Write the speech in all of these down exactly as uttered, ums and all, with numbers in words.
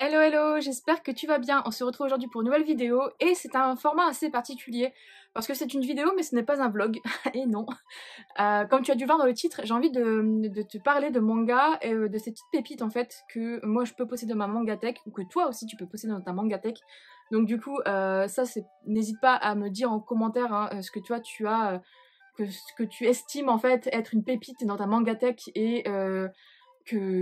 Hello hello, j'espère que tu vas bien. On se retrouve aujourd'hui pour une nouvelle vidéo et c'est un format assez particulier parce que c'est une vidéo mais ce n'est pas un vlog. Et non. Euh, comme tu as dû voir dans le titre, j'ai envie de, de te parler de manga et de ces petites pépites en fait que moi je peux posséder dans ma mangatech ou que toi aussi tu peux posséder dans ta mangatech. Donc du coup, euh, ça c'est, n'hésite pas à me dire en commentaire hein, ce que toi tu as, euh, que, ce que tu estimes en fait être une pépite dans ta mangatech et euh, Que,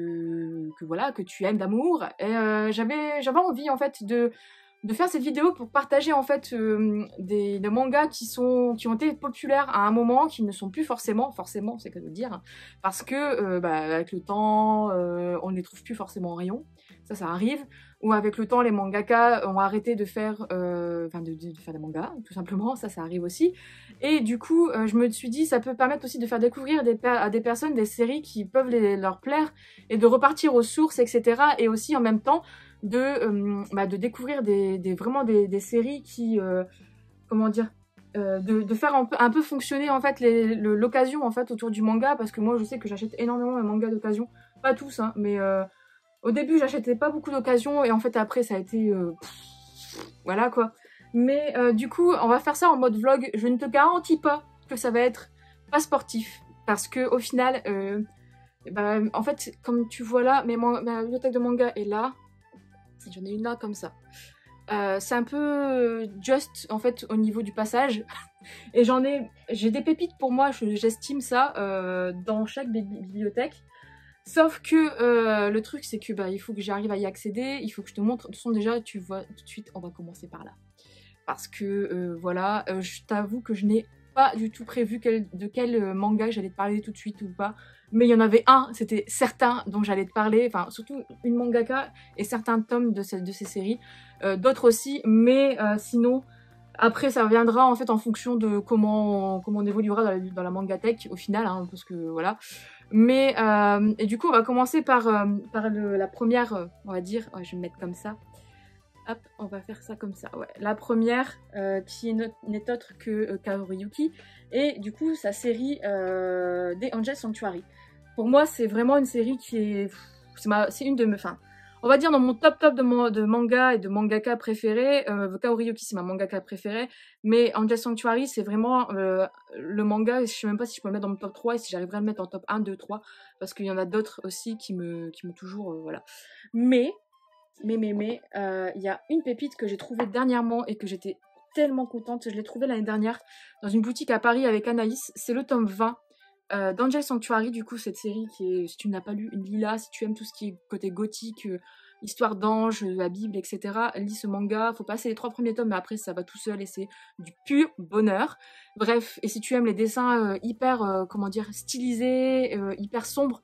que, que voilà, que tu aimes d'amour. Et euh, j'avais j'avais envie en fait de, de faire cette vidéo pour partager en fait euh, des, des mangas qui sont qui ont été populaires à un moment, qui ne sont plus forcément, forcément c'est que de dire, hein, parce que euh, bah, avec le temps, euh, on ne les trouve plus forcément en rayon. Ça, ça arrive. Ou avec le temps, les mangaka ont arrêté de faire, euh, enfin de, de, de faire des mangas, tout simplement. Ça, ça arrive aussi. Et du coup, euh, je me suis dit, ça peut permettre aussi de faire découvrir des à des personnes des séries qui peuvent les, leur plaire et de repartir aux sources, et cetera. Et aussi en même temps de, euh, bah, de découvrir des, des vraiment des, des séries qui, euh, comment dire, euh, de, de faire un peu, un peu fonctionner en fait l'occasion en fait autour du manga, parce que moi je sais que j'achète énormément de mangas d'occasion, pas tous, hein, mais euh, au début j'achetais pas beaucoup d'occasion et en fait après ça a été, euh, pff, voilà quoi. Mais euh, du coup, on va faire ça en mode vlog. Je ne te garantis pas que ça va être pas sportif. Parce que au final, euh, bah, en fait, comme tu vois là, mes ma bibliothèque de manga est là. J'en ai une là comme ça. Euh, c'est un peu just en fait au niveau du passage. Et j'en ai, j'ai des pépites pour moi, j'estime ça, euh, dans chaque bibliothèque. Sauf que euh, le truc c'est que bah, il faut que j'arrive à y accéder, il faut que je te montre. De toute façon déjà, tu vois tout de suite, on va commencer par là. Parce que euh, voilà, euh, je t'avoue que je n'ai pas du tout prévu quel, de quel euh, manga j'allais te parler tout de suite ou pas. Mais il y en avait un, c'était certain, dont j'allais te parler. Enfin, surtout une mangaka et certains tomes de, ce, de ces séries. Euh, D'autres aussi, mais euh, sinon, après ça reviendra en fait en fonction de comment on, comment on évoluera dans la, dans la mangatech au final. Hein, parce que voilà. Mais, euh, et du coup, on va commencer par, euh, par le, la première, euh, on va dire, ouais, je vais me mettre comme ça. Hop, on va faire ça comme ça, ouais. La première, euh, qui n'est autre que euh, Kaoru Yuki, et du coup, sa série euh, des Angel Sanctuary. Pour moi, c'est vraiment une série qui est... C'est une de mes... Enfin, on va dire dans mon top top de, mon, de manga et de mangaka préférés. Euh, Kaoru Yuki, c'est ma mangaka préférée, mais Angel Sanctuary, c'est vraiment euh, le manga, je sais même pas si je peux le mettre dans mon top trois, et si j'arriverai à le mettre en top un, deux, trois, parce qu'il y en a d'autres aussi qui me, qui me toujours... Euh, voilà. Mais... Mais, mais, mais, il euh, y a une pépite que j'ai trouvée dernièrement et que j'étais tellement contente. Je l'ai trouvée l'année dernière dans une boutique à Paris avec Anaïs. C'est le tome vingt euh, d'Angel Sanctuary. Du coup, cette série qui est, si tu ne l'as pas lu, une lila, si tu aimes tout ce qui est côté gothique, euh, histoire d'ange, la Bible, et cetera. Lis ce manga. Faut passer les trois premiers tomes, mais après, ça va tout seul et c'est du pur bonheur. Bref, et si tu aimes les dessins euh, hyper, euh, comment dire, stylisés, euh, hyper sombres,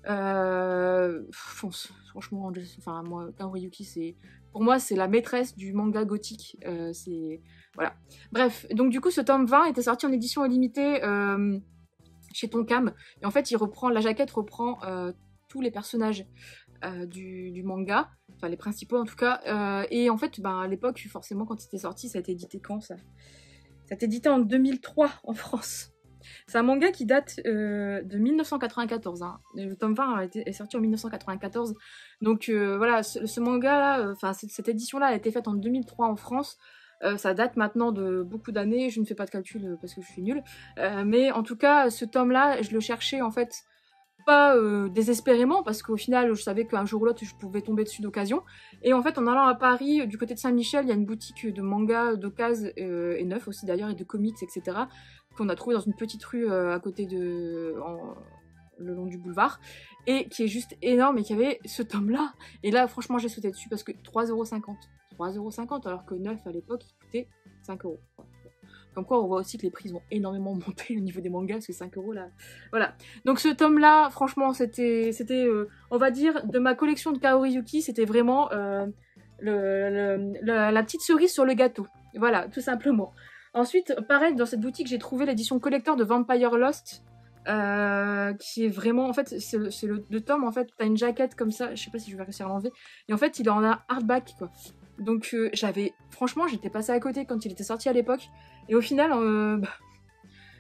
Euh, fonce, franchement, enfin moi, Kaoru Yuki, c'est pour moi c'est la maîtresse du manga gothique. Euh, c'est voilà. Bref, donc du coup ce tome vingt était sorti en édition illimitée euh, chez Tonkam et en fait il reprend la jaquette reprend euh, tous les personnages euh, du, du manga, enfin les principaux en tout cas. Euh, et en fait, ben à l'époque forcément quand c'était sorti, ça a été édité quand ça Ça a été édité en deux mille trois en France. C'est un manga qui date euh, de mille neuf cent quatre-vingt-quatorze. Hein. Le tome vingt a été, est sorti en mille neuf cent quatre-vingt-quatorze. Donc euh, voilà, ce, ce manga-là, enfin euh, cette édition-là a été faite en deux mille trois en France. Euh, ça date maintenant de beaucoup d'années. Je ne fais pas de calcul parce que je suis nulle. Euh, mais en tout cas, ce tome-là, je le cherchais en fait pas euh, désespérément parce qu'au final, je savais qu'un jour ou l'autre, je pouvais tomber dessus d'occasion. Et en fait, en allant à Paris, du côté de Saint-Michel, il y a une boutique de manga d'occasion euh, et neuf aussi d'ailleurs, et de comics, et cetera qu'on a trouvé dans une petite rue euh, à côté de... En, le long du boulevard, et qui est juste énorme, et qui avait ce tome-là. Et là, franchement, j'ai sauté dessus parce que trois euros cinquante. trois euros cinquante, alors que neuf à l'époque, il coûtait cinq euros. Comme quoi, on voit aussi que les prix vont énormément monter au niveau des mangas, parce que cinq euros là... Voilà. Donc ce tome-là, franchement, c'était... c'était euh, on va dire, de ma collection de Kaoru Yuki, c'était vraiment euh, le, le, le, la petite cerise sur le gâteau. Voilà, tout simplement. Ensuite, pareil, dans cette boutique, j'ai trouvé l'édition collector de Vampire Lost, euh, qui est vraiment, en fait, c'est le, le, le tome, en fait, t'as une jaquette comme ça, je sais pas si je vais réussir à l'enlever, et en fait, il est en hardback, quoi. Donc, euh, j'avais, franchement, j'étais passée à côté quand il était sorti à l'époque, et au final, euh, bah,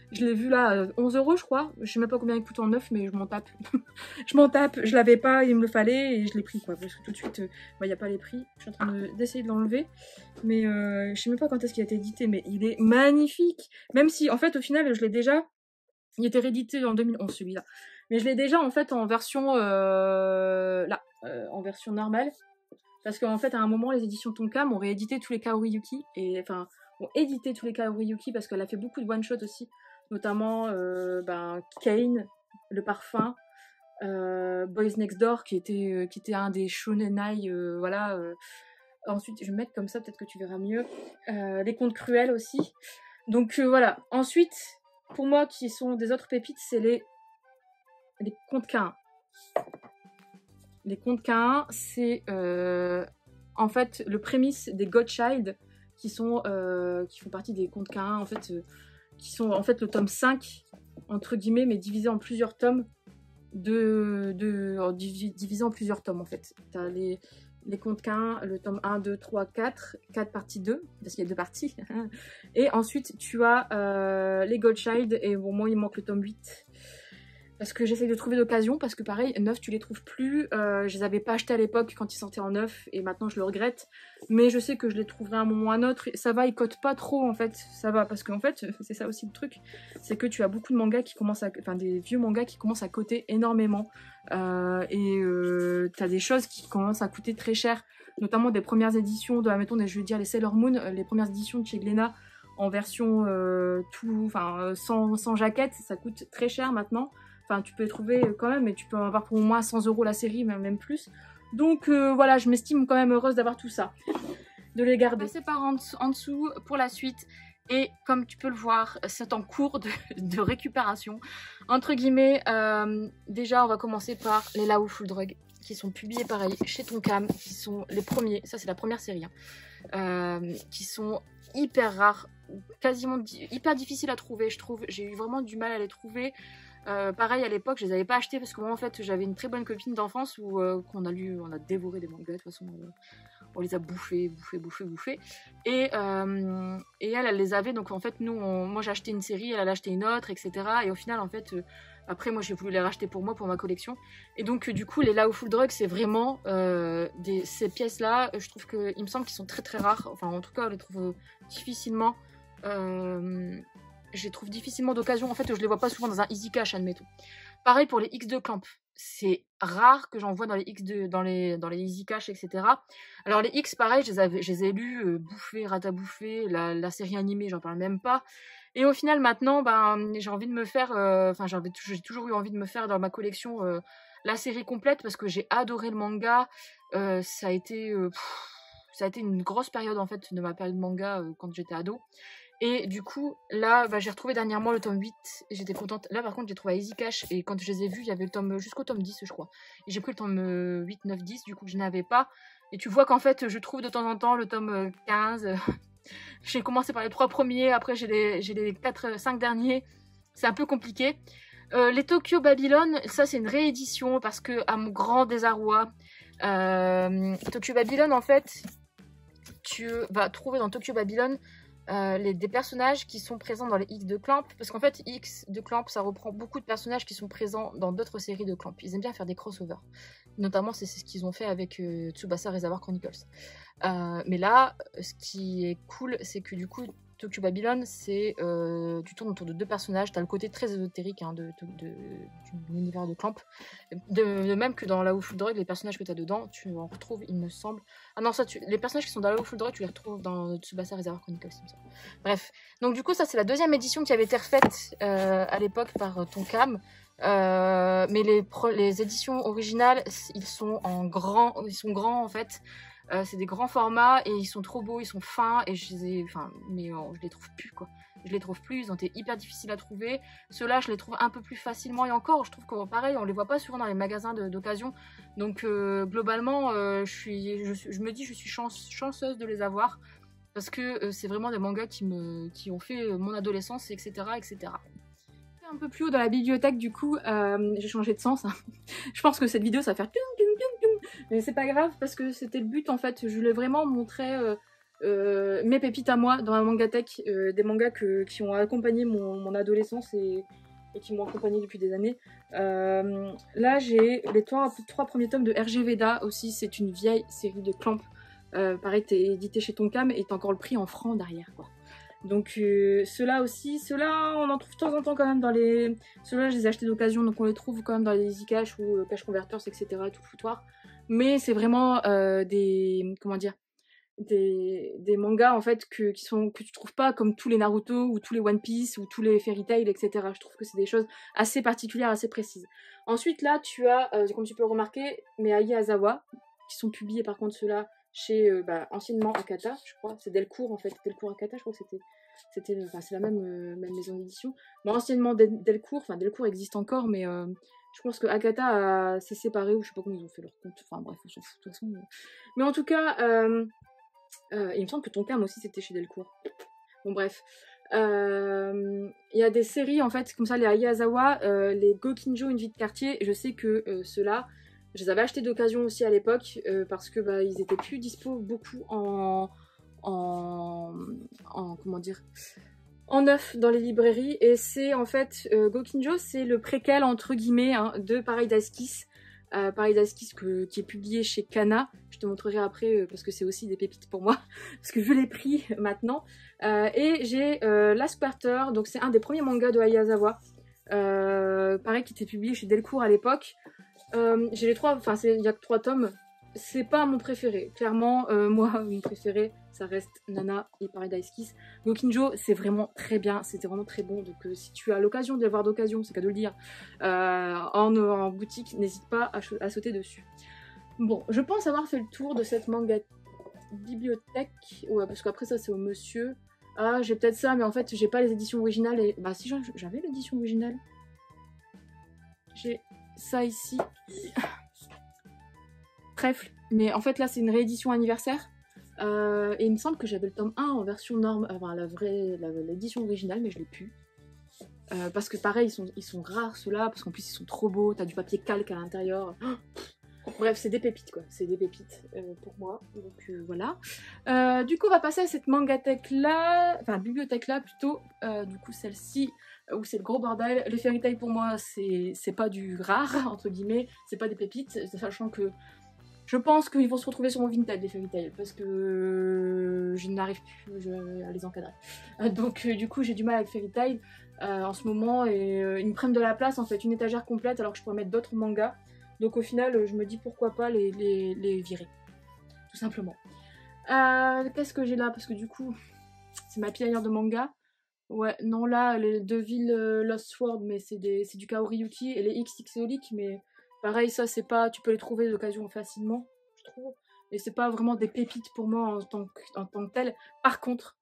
Je l'ai vu là, euh, onze euros je crois. Je sais même pas combien il coûte en neuf, mais je m'en tape. Je m'en tape, je l'avais pas, il me le fallait et je l'ai pris quoi. Parce que tout de suite, il euh, n'y a pas les prix. Je suis en train d'essayer de, de l'enlever. Mais euh, je sais même pas quand est-ce qu'il a été édité, mais il est magnifique. Même si en fait au final je l'ai déjà... Il était réédité en deux mille onze celui-là. Mais je l'ai déjà en fait en version... Euh, là, euh, en version normale. Parce qu'en fait, à un moment, les éditions Tonkam ont réédité tous les Kaori Yuki. Et enfin, ont édité tous les Kaori Yuki parce qu'elle a fait beaucoup de one-shot aussi. Notamment euh, ben, Kane, le parfum, euh, Boys Next Door, qui était, euh, qui était un des shonenai. Euh, voilà. Euh. Ensuite, je vais mettre comme ça, peut-être que tu verras mieux. Euh, les contes cruels aussi. Donc euh, voilà. Ensuite, pour moi, qui sont des autres pépites, c'est les, les contes K un. Les contes K un, c'est euh, en fait le prémisse des Godchild qui sont euh, qui font partie des contes K un en fait euh, qui sont en fait le tome cinq entre guillemets mais divisé en plusieurs tomes de, de euh, divisé en plusieurs tomes en fait. T'as les les contes K un, le tome un, deux, trois, quatre, quatre partie deux, parce qu'il y a deux parties. Et ensuite tu as euh, les Godchild et bon moi il manque le tome huit. Parce que j'essaye de trouver d'occasion, parce que pareil, neuf tu les trouves plus. Euh, je les avais pas achetés à l'époque quand ils sortaient en neuf, et maintenant je le regrette. Mais je sais que je les trouverai à un moment ou à un autre. Ça va, ils cotent pas trop en fait, ça va. Parce qu'en fait, c'est ça aussi le truc, c'est que tu as beaucoup de mangas qui commencent à... Enfin, des vieux mangas qui commencent à coter énormément. Euh, et euh, t'as des choses qui commencent à coûter très cher. Notamment des premières éditions de, admettons, je veux dire les Sailor Moon, les premières éditions de chez Glénat, en version euh, tout, enfin, sans, sans jaquette, ça coûte très cher maintenant. Enfin, tu peux les trouver quand même, mais tu peux en avoir pour au moins cent euros la série, même, même plus. Donc euh, voilà, je m'estime quand même heureuse d'avoir tout ça, de les garder. C'est par en, en dessous pour la suite. Et comme tu peux le voir, c'est en cours de, de récupération. Entre guillemets, euh, déjà on va commencer par les Lao Full Drug, qui sont publiés pareil chez Tonkam, qui sont les premiers, ça c'est la première série, hein, euh, qui sont hyper rares, quasiment hyper difficiles à trouver, je trouve. J'ai eu vraiment du mal à les trouver. Euh, pareil à l'époque je les avais pas achetés parce que moi en fait j'avais une très bonne copine d'enfance où euh, qu'on a lu, on a dévoré des mangas de toute façon, euh, on les a bouffés, bouffés, bouffés, bouffés et, euh, et elle, elle les avait donc en fait nous, on, moi j'ai acheté une série, elle a acheté une autre etc et au final en fait euh, après moi j'ai voulu les racheter pour moi, pour ma collection et donc euh, du coup les Lao Full Drug c'est vraiment euh, des, ces pièces là, je trouve que il me semble qu'ils sont très très rares, enfin en tout cas on les trouve difficilement euh, je les trouve difficilement d'occasion. En fait, je les vois pas souvent dans un Easy Cash, admettons. Pareil pour les X deux Clamp. C'est rare que j'en vois dans les X deux, dans les, dans les Easy Cash, et cetera. Alors les X, pareil, je les, avais, je les ai lus, euh, bouffés, rataboufés, la, la série animée, j'en parle même pas. Et au final, maintenant, ben, j'ai envie de me faire, enfin, euh, j'ai toujours eu envie de me faire dans ma collection euh, la série complète parce que j'ai adoré le manga. Euh, ça a été, euh, pff, ça a été une grosse période en fait de ma période manga euh, quand j'étais ado. Et du coup, là, bah, j'ai retrouvé dernièrement le tome huit, et j'étais contente. Là, par contre, j'ai trouvé à Easy Cash, et quand je les ai vus, il y avait le tome jusqu'au tome dix, je crois. Et j'ai pris le tome huit, neuf, dix, du coup, que je n'avais pas. Et tu vois qu'en fait, je trouve de temps en temps le tome quinze. J'ai commencé par les trois premiers, après j'ai les, j'ai les quatre, cinq derniers. C'est un peu compliqué. Euh, les Tokyo Babylon, ça, c'est une réédition, parce que, à mon grand désarroi, euh, Tokyo Babylon, en fait, tu vas trouver dans Tokyo Babylon Euh, les, des personnages qui sont présents dans les X de Clamp, parce qu'en fait X de Clamp ça reprend beaucoup de personnages qui sont présents dans d'autres séries de Clamp. Ils aiment bien faire des crossovers, notamment c'est ce qu'ils ont fait avec euh, Tsubasa Reservoir Chronicles. Euh, mais là ce qui est cool c'est que du coup Tokyo Babylon c'est euh, tu tournes autour de deux personnages, t'as le côté très ésotérique hein, de, de, de, de l'univers de Clamp, de, de même que dans Lao Full Drug les personnages que t'as dedans tu en retrouves il me semble, ah non ça tu, les personnages qui sont dans Lao Full Drug tu les retrouves dans Tsubasa Reservoir Chronicles il me semble. Bref, donc du coup ça c'est la deuxième édition qui avait été refaite euh, à l'époque par euh, Tonkam. Euh, mais les, les éditions originales ils sont en grand, ils sont grands en fait. Euh, c'est des grands formats et ils sont trop beaux, ils sont fins et je les ai, enfin, mais euh, je les trouve plus quoi. Je les trouve plus, ils ont été hyper difficiles à trouver. Ceux-là, je les trouve un peu plus facilement et encore, je trouve que pareil, on les voit pas souvent dans les magasins d'occasion. Donc euh, globalement, euh, je suis, je, je me dis, je suis chance, chanceuse de les avoir parce que euh, c'est vraiment des mangas qui me, qui ont fait mon adolescence, et cetera, et cetera. Un peu plus haut dans la bibliothèque, du coup, euh, j'ai changé de sens. Hein. Je pense que cette vidéo, ça va faire mais c'est pas grave parce que c'était le but en fait. Je voulais vraiment montrer euh, euh, mes pépites à moi dans ma mangatech, euh, des mangas que, qui ont accompagné mon, mon adolescence et, et qui m'ont accompagné depuis des années. Euh, là j'ai les trois, trois premiers tomes de R G Veda aussi, c'est une vieille série de Clamp. Euh, pareil, t'es édité chez Tonkam et t'as encore le prix en francs derrière quoi. Donc euh, ceux-là aussi, ceux-là on en trouve de temps en temps quand même dans les... Ceux-là je les ai achetés d'occasion donc on les trouve quand même dans les Easy Cash ou euh, Cash Converters et cetera tout le foutoir. Mais c'est vraiment euh, des... comment dire des, des mangas en fait que, qui sont, que tu trouves pas comme tous les Naruto ou tous les One Piece ou tous les Fairy Tail et cetera. Je trouve que c'est des choses assez particulières, assez précises. Ensuite là tu as, euh, comme tu peux le remarquer, mes Ai Azawa qui sont publiés par contre ceux-là chez euh, bah, anciennement Akata, je crois, c'est Delcourt en fait, Delcourt Akata, je crois que c'était, c'était, enfin c'est la même, euh, même maison d'édition. Bon, anciennement Del Delcourt, enfin Delcourt existe encore, mais euh, je pense que Akata s'est séparé ou je sais pas comment ils ont fait leur compte, enfin bref, on s'en fout de toute façon. Mais, mais en tout cas, euh, euh, il me semble que Tonkam aussi c'était chez Delcourt. Bon bref. Il euh, y a des séries en fait comme ça, les Ai Azawa, euh, les Gokinjo, une vie de quartier, je sais que euh, ceux-là, je les avais achetés d'occasion aussi à l'époque euh, parce que bah, ils étaient plus dispo beaucoup en, en, en comment dire, en neuf dans les librairies. Et c'est en fait euh, Gokinjo, c'est le préquel entre guillemets hein, de Paradise Kiss, euh, Paradise Kiss que, qui est publié chez Kana. Je te montrerai après euh, parce que c'est aussi des pépites pour moi parce que je l'ai pris maintenant. Euh, et j'ai euh, Last Quarter, donc c'est un des premiers mangas de Ai Azawa, euh, pareil qui était publié chez Delcourt à l'époque. Euh, j'ai les trois, enfin il y a que trois tomes, c'est pas mon préféré, clairement, euh, moi mon préféré ça reste Nana et Paradise Kiss. Gokinjo c'est vraiment très bien, c'était vraiment très bon, donc euh, si tu as l'occasion de voir d'occasion, c'est qu'à de le dire, euh, en, en boutique, n'hésite pas à, à sauter dessus. Bon, je pense avoir fait le tour de cette manga bibliothèque, ouais parce qu'après ça c'est au monsieur, ah j'ai peut-être ça mais en fait j'ai pas les éditions originales et, bah si j'avais l'édition originale, j'ai ça ici, trèfle, mais en fait là c'est une réédition anniversaire euh, et il me semble que j'avais le tome un en version norme, enfin la vraie, l'édition originale, mais je l'ai plus euh, parce que pareil ils sont, ils sont rares ceux-là, parce qu'en plus ils sont trop beaux, t'as du papier calque à l'intérieur. Bref, c'est des pépites quoi, c'est des pépites euh, pour moi, donc euh, voilà. Euh, du coup on va passer à cette mangatech là, enfin bibliothèque là plutôt, euh, du coup celle-ci où c'est le gros bordel. Les Fairy Tail pour moi c'est pas du rare entre guillemets, c'est pas des pépites, sachant que je pense qu'ils vont se retrouver sur mon Vinted les Fairy Tail parce que je n'arrive plus à les encadrer. Donc euh, du coup j'ai du mal avec Fairy Tail euh, en ce moment et euh, ils me prennent de la place en fait, une étagère complète alors que je pourrais mettre d'autres mangas. Donc au final je me dis pourquoi pas les, les, les virer, tout simplement. Euh, Qu'est-ce que j'ai là? Parce que du coup c'est ma pile de manga. Ouais, non là, les Devil euh, Lost Sword, mais c'est du Kaori-yuki, et les X X Eolic, mais pareil, ça c'est pas, tu peux les trouver d'occasion facilement, je trouve, et c'est pas vraiment des pépites pour moi en tant que, en tant que telles. Par contre,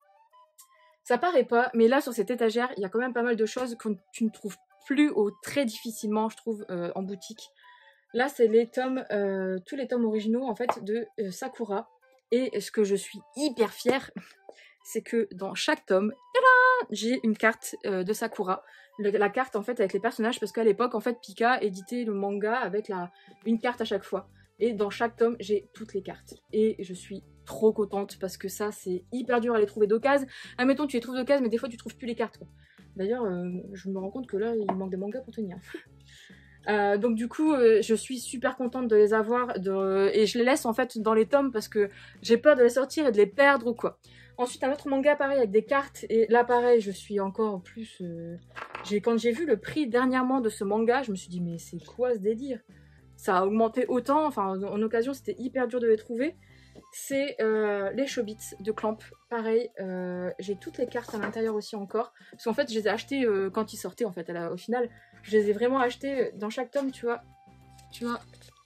ça paraît pas, mais là sur cette étagère, il y a quand même pas mal de choses que tu ne trouves plus ou très difficilement, je trouve, euh, en boutique. Là c'est les tomes, euh, tous les tomes originaux en fait de euh, Sakura, et ce que je suis hyper fière, c'est que dans chaque tome, j'ai une carte euh, de Sakura. Le, la carte en fait avec les personnages, parce qu'à l'époque en fait Pika éditait le manga avec la, une carte à chaque fois. Et dans chaque tome j'ai toutes les cartes. Et je suis trop contente parce que ça c'est hyper dur à les trouver d'occasion. Admettons tu les trouves d'occasion mais des fois tu trouves plus les cartes. D'ailleurs euh, je me rends compte que là il manque des mangas pour tenir. Euh, donc du coup euh, je suis super contente de les avoir de... et je les laisse en fait dans les tomes parce que j'ai peur de les sortir et de les perdre ou quoi. Ensuite un autre manga pareil avec des cartes, et là pareil je suis encore plus... Euh... Quand j'ai vu le prix dernièrement de ce manga, je me suis dit mais c'est quoi ce délire? Ça a augmenté autant, enfin en occasion c'était hyper dur de les trouver. C'est euh, les Chobits de Clamp, pareil, euh, j'ai toutes les cartes à l'intérieur aussi encore, parce qu'en fait je les ai achetées euh, quand ils sortaient en fait, la, au final je les ai vraiment achetées dans chaque tome, tu vois, tu vois,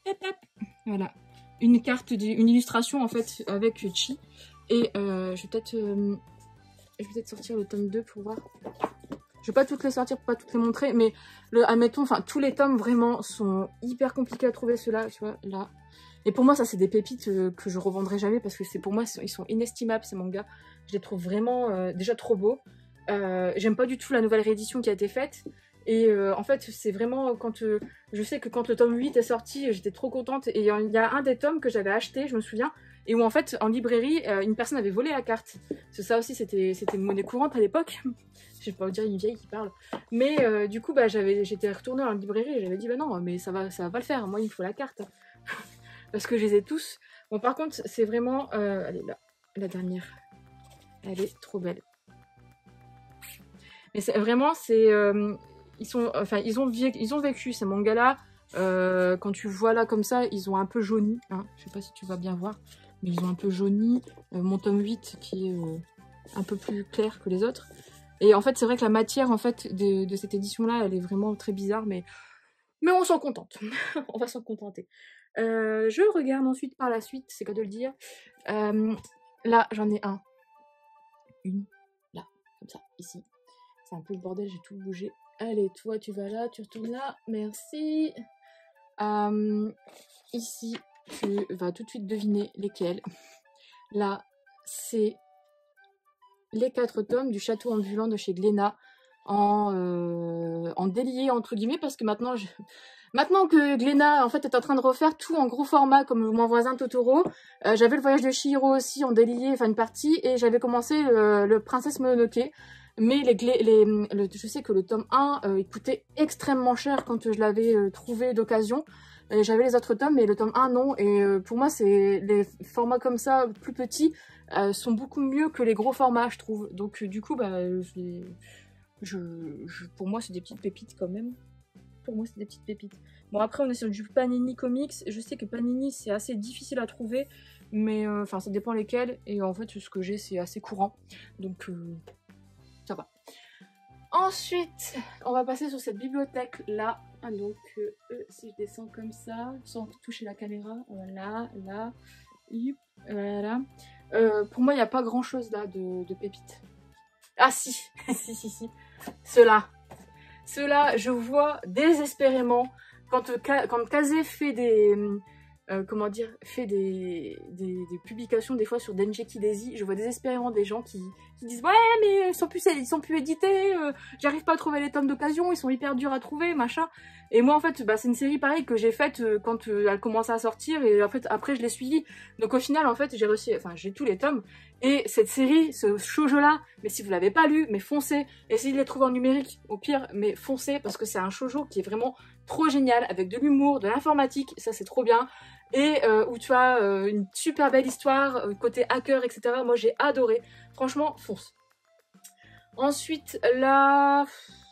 voilà, une carte, une illustration en fait avec Chi. Et euh, je vais peut-être euh, je vais peut-être sortir le tome deux pour voir. Je vais pas toutes les sortir pour pas toutes les montrer, mais le, admettons, enfin tous les tomes vraiment sont hyper compliqués à trouver, ceux-là, tu vois, là. Et pour moi ça c'est des pépites euh, que je revendrai jamais parce que c'est pour moi ils sont inestimables ces mangas. Je les trouve vraiment euh, déjà trop beaux. Euh, J'aime pas du tout la nouvelle réédition qui a été faite. Et euh, en fait c'est vraiment quand euh, je sais que quand le tome huit est sorti j'étais trop contente, et il y a un des tomes que j'avais acheté, je me souviens, et où en fait en librairie euh, une personne avait volé la carte. Parce que ça aussi c'était une monnaie courante à l'époque. Je vais pas vous dire une vieille qui parle. Mais euh, du coup bah, j'étais retournée en librairie et j'avais dit bah non mais ça va, ça va pas le faire, moi il me faut la carte. Parce que je les ai tous. Bon par contre c'est vraiment... Euh, allez là, la dernière. Elle est trop belle. Mais vraiment c'est... Euh, ils, sont, enfin, ils, ont, ils ont vécu ces mangas là. Euh, quand tu vois là comme ça, ils ont un peu jauni. Hein. Je sais pas si tu vas bien voir. Mais ils ont un peu jauni. Euh, mon tome huit qui est euh, un peu plus clair que les autres. Et en fait c'est vrai que la matière en fait de, de cette édition là elle est vraiment très bizarre. Mais, mais on s'en contente. On va s'en contenter. Euh, je regarde ensuite par la suite, c'est quoi de le dire. Euh, là j'en ai un. Une. Là. Comme ça. Ici. C'est un peu le bordel, j'ai tout bougé. Allez, toi tu vas là, tu retournes là. Merci. Euh, ici, tu vas tout de suite deviner lesquels. Là, c'est les quatre tomes du Château ambulant de chez Glénat en, euh, en délié entre guillemets parce que maintenant, je... maintenant que Glénat en fait est en train de refaire tout en gros format comme mon voisin Totoro, euh, j'avais le voyage de Chihiro aussi en délié, enfin une partie, et j'avais commencé le, le Princesse Mononoke. Mais les, les, le, je sais que le tome un, euh, il coûtait extrêmement cher quand je l'avais euh, trouvé d'occasion. J'avais les autres tomes, mais le tome un, non. Et euh, pour moi, c'est les formats comme ça, plus petits, euh, sont beaucoup mieux que les gros formats, je trouve. Donc, euh, du coup, bah, je, je, je, pour moi, c'est des petites pépites quand même. Pour moi, c'est des petites pépites. Bon, après, on est sur du Panini Comics. Je sais que Panini, c'est assez difficile à trouver. Mais, enfin, euh, ça dépend lesquels. Et en fait, ce que j'ai, c'est assez courant. Donc... Euh, ça va. Ensuite, on va passer sur cette bibliothèque là. Ah, donc, euh, si je descends comme ça, sans toucher la caméra, voilà, là, hip, voilà. Euh, pour moi, il n'y a pas grand chose là de, de pépites. Ah si, si, si, si. Ceux-là. Ceux-là, je vois désespérément quand, quand Kazé fait des... Euh, comment dire, fait des, des, des publications des fois sur Dengeki Daisy, je vois désespérément des gens qui, qui disent ouais mais ils sont plus, ils sont plus édités, euh, j'arrive pas à trouver les tomes d'occasion, ils sont hyper durs à trouver, machin. Et moi en fait bah, c'est une série pareille que j'ai faite euh, quand euh, elle commençait à sortir, et en fait après je l'ai suivie. Donc au final en fait j'ai réussi, enfin j'ai tous les tomes, et cette série, ce shoujo là, mais si vous l'avez pas lu, mais foncez, essayez de les trouver en numérique au pire, mais foncez parce que c'est un shoujo qui est vraiment trop génial, avec de l'humour, de l'informatique, ça c'est trop bien. Et euh, où tu as euh, une super belle histoire, euh, côté hacker, et cetera. Moi j'ai adoré. Franchement, fonce. Ensuite, là...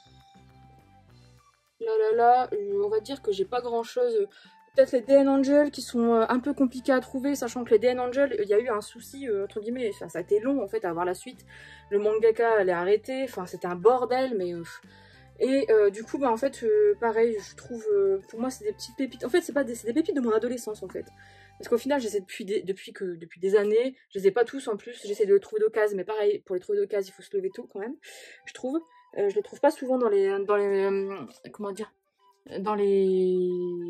Là, là, là, on va dire que j'ai pas grand chose. Peut-être les D N Angel qui sont euh, un peu compliqués à trouver, sachant que les D N Angel, il y a eu un souci, euh, entre guillemets, enfin, ça a été long en fait à avoir la suite. Le mangaka, elle est arrêtée, enfin c'était un bordel, mais... Euh, Et euh, du coup, bah en fait, euh, pareil, je trouve, euh, pour moi, c'est des petites pépites. En fait, c'est pas des, des pépites de mon adolescence, en fait. Parce qu'au final, j'essaie depuis des, depuis que depuis des années, je les ai pas tous en plus, j'essaie de les trouver d'occasion, mais pareil, pour les trouver d'occasion, il faut se lever tôt quand même, je trouve. Euh, je les trouve pas souvent dans les, dans les, euh, comment dire, dans les...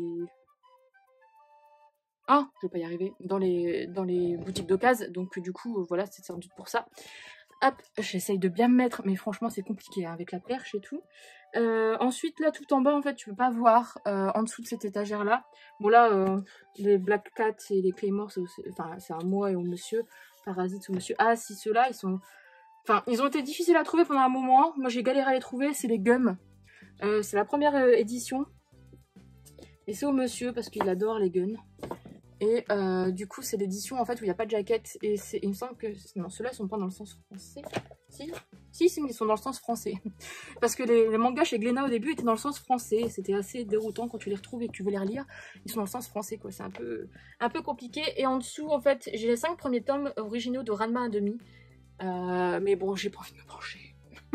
Ah, je vais pas y arriver, dans les, dans les boutiques d'occasion, donc du coup, voilà, c'est sans doute pour ça. Hop, j'essaye de bien me mettre, mais franchement c'est compliqué hein, avec la perche et tout. Euh, ensuite là tout en bas en fait tu peux pas voir euh, en dessous de cette étagère là. Bon là euh, les Black Cat et les Claymore c'est enfin, un moi et un monsieur. Parasite ou monsieur. Ah si ceux-là ils sont... Enfin ils ont été difficiles à trouver pendant un moment. Moi j'ai galéré à les trouver, c'est les Gums. Euh, c'est la première euh, édition. Et c'est au monsieur parce qu'il adore les guns. Et euh, du coup, c'est l'édition en fait où il n'y a pas de jaquette. Et il me semble que... Non, ceux-là, ils sont pas dans le sens français. Si, si, si, ils sont dans le sens français. Parce que les, les mangas chez Glénat au début étaient dans le sens français. C'était assez déroutant quand tu les retrouves et que tu veux les relire. Ils sont dans le sens français, quoi. C'est un peu, un peu compliqué. Et en dessous, en fait, j'ai les cinq premiers tomes originaux de Ranma un demi. Euh, mais bon, j'ai pas envie de me pencher.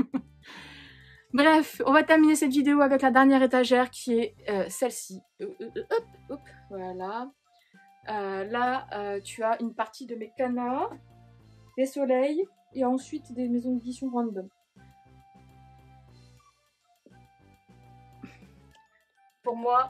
Bref, on va terminer cette vidéo avec la dernière étagère qui est euh, celle-ci. Euh, euh, hop, hop, voilà. Euh, là, euh, tu as une partie de mes canards, des soleils, et ensuite des maisons d'édition random. Pour moi,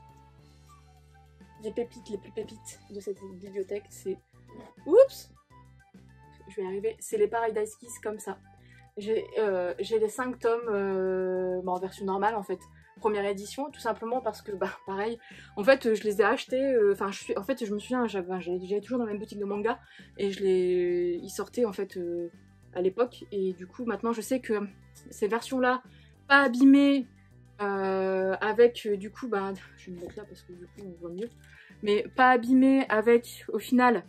les pépites les plus pépites de cette bibliothèque, c'est... Oups! Je vais y arriver. C'est les Paradise Kiss comme ça. J'ai euh, les cinq tomes euh, bah, en version normale en fait. première édition, tout simplement parce que, bah, pareil, en fait, je les ai achetés, enfin, euh, je suis, en fait, je me souviens, j'allais toujours dans la même boutique de manga, et je les, ils sortaient, en fait, euh, à l'époque, et du coup, maintenant, je sais que ces versions-là, pas abîmées, euh, avec, euh, du coup, bah, je vais me mettre là parce que, du coup, on voit mieux, mais pas abîmées avec, au final,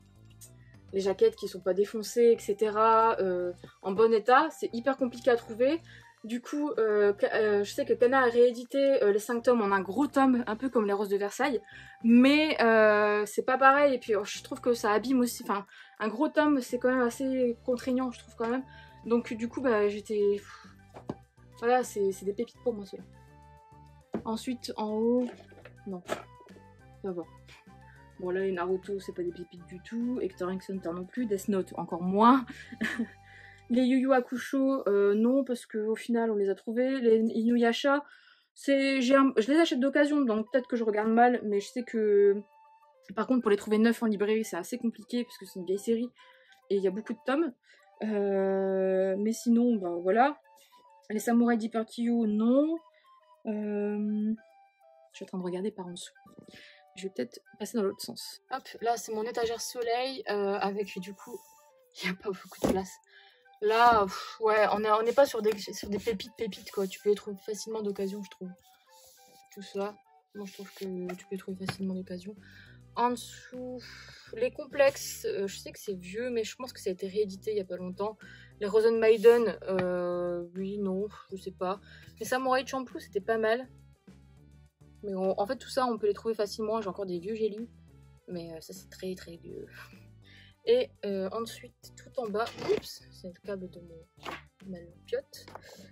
les jaquettes qui sont pas défoncées, et cetera, euh, en bon état, c'est hyper compliqué à trouver. Du coup, euh, euh, je sais que Kana a réédité euh, les cinq tomes en un gros tome, un peu comme les Roses de Versailles, mais euh, c'est pas pareil, et puis oh, je trouve que ça abîme aussi, enfin, un gros tome c'est quand même assez contraignant, je trouve quand même, donc du coup, bah, j'étais... Voilà, c'est des pépites pour moi, ceux-là. Ensuite, en haut, non, ça va. Bon là, les Naruto, c'est pas des pépites du tout, Hector x Hunter non plus, Death Note encore moins. Les Yu Yu Hakusho, euh, non, parce qu'au final, on les a trouvés. Les Inuyasha, c'est, un... je les achète d'occasion, donc peut-être que je regarde mal, mais je sais que... Par contre, pour les trouver neufs en librairie, c'est assez compliqué, parce que c'est une vieille série, et il y a beaucoup de tomes. Euh... Mais sinon, bah voilà. Les Samouraï d'Hyperkyo, non. Euh... Je suis en train de regarder par en dessous. Je vais peut-être passer dans l'autre sens. Hop, là, c'est mon étagère soleil, euh, avec, du coup, il n'y a pas beaucoup de place. Là, pff, ouais, on n'est on est pas sur des, sur des pépites pépites, quoi. Tu peux les trouver facilement d'occasion, je trouve. Tout ça, moi je trouve que tu peux les trouver facilement d'occasion. En dessous, les complexes, euh, je sais que c'est vieux, mais je pense que ça a été réédité il y a pas longtemps. Les Rosen Maiden, euh, oui, non, je sais pas. Les Samouraï Champloo, c'était pas mal. Mais on, en fait, tout ça, on peut les trouver facilement. J'ai encore des vieux Gély, mais euh, ça, c'est très très vieux. Et euh, ensuite, tout en bas, oups, c'est le câble de mon malpiote.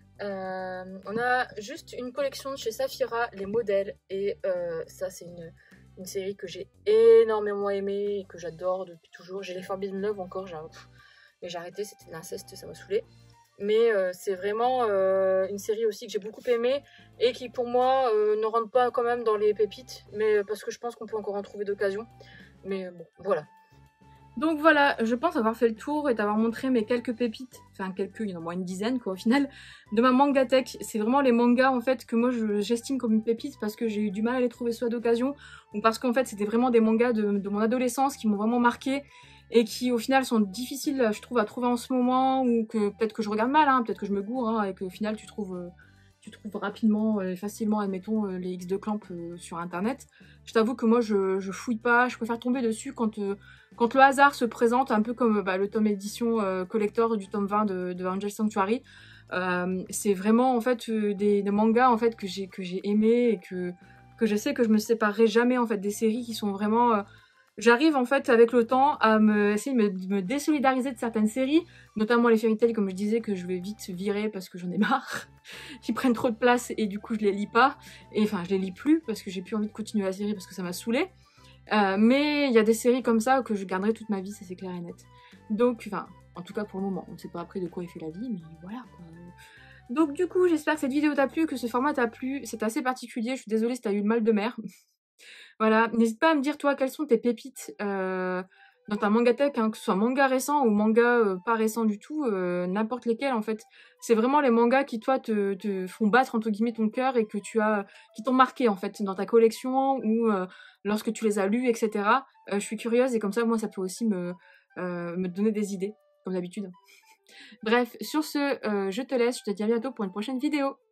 Euh, on a juste une collection de chez Saphira, les modèles. Et euh, ça, c'est une, une série que j'ai énormément aimée et que j'adore depuis toujours. J'ai les Forbidden Love encore, mais j'ai arrêté, c'était de l'inceste, ça m'a saoulée. Mais euh, c'est vraiment euh, une série aussi que j'ai beaucoup aimée et qui pour moi euh, ne rentre pas quand même dans les pépites, mais parce que je pense qu'on peut encore en trouver d'occasion. Mais bon, voilà. Donc voilà, je pense avoir fait le tour et d'avoir montré mes quelques pépites, enfin quelques, il y en a au moins une dizaine quoi au final, de ma mangatech. C'est vraiment les mangas en fait que moi j'estime comme une pépite parce que j'ai eu du mal à les trouver soit d'occasion ou parce qu'en fait c'était vraiment des mangas de, de mon adolescence qui m'ont vraiment marqué et qui au final sont difficiles je trouve à trouver en ce moment ou que peut-être que je regarde mal, hein, peut-être que je me gourre hein, et qu'au final tu trouves... Euh, tu trouves rapidement et facilement, admettons, les X de Clamp euh, sur internet. Je t'avoue que moi je, je fouille pas, je préfère tomber dessus quand, euh, quand le hasard se présente, un peu comme bah, le tome édition euh, collector du tome vingt de, de Angel Sanctuary. Euh, c'est vraiment en fait euh, des, des mangas en fait que j'ai que j'ai aimé et que, que je sais que je me séparerai jamais en fait des séries qui sont vraiment... Euh, J'arrive en fait avec le temps à me, essayer de me, de me désolidariser de certaines séries, notamment les Fairy Tail comme je disais que je vais vite virer parce que j'en ai marre, qui prennent trop de place et du coup je les lis pas, et enfin je les lis plus parce que j'ai plus envie de continuer la série parce que ça m'a saoulée. Euh, mais il y a des séries comme ça que je garderai toute ma vie, ça c'est clair et net. Donc, enfin, en tout cas pour le moment, on ne sait pas après de quoi il fait la vie, mais voilà quoi. Donc du coup j'espère que cette vidéo t'a plu, que ce format t'a plu, c'est assez particulier, je suis désolée si t'as eu le mal de mer. Voilà, n'hésite pas à me dire toi quelles sont tes pépites euh, dans ta mangatech, hein, que ce soit manga récent ou manga euh, pas récent du tout, euh, n'importe lesquels en fait. C'est vraiment les mangas qui toi te, te font battre entre guillemets ton cœur et que tu as, qui t'ont marqué en fait dans ta collection ou euh, lorsque tu les as lus, et cetera. Euh, je suis curieuse et comme ça moi ça peut aussi me, euh, me donner des idées, comme d'habitude. Bref, sur ce, euh, je te laisse, je te dis à bientôt pour une prochaine vidéo.